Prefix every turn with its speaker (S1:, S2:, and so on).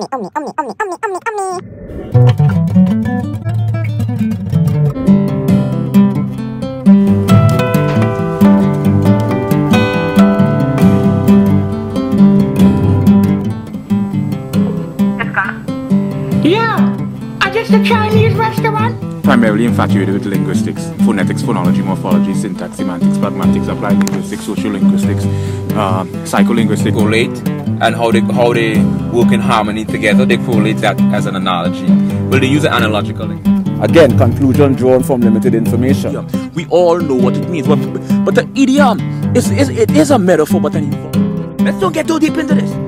S1: The Chinese restaurant?
S2: Primarily infatuated with linguistics, phonetics, phonology, morphology, syntax, semantics, pragmatics, applied linguistics, social linguistics, psycholinguistics.
S3: Correlate and how they work in harmony together. They correlate that as an analogy. Well, they use it analogically.
S4: Again, conclusion drawn from limited information.
S5: Yeah, we all know what it means, but the idiom it is a metaphor, but an involved. Let's don't get too deep into this.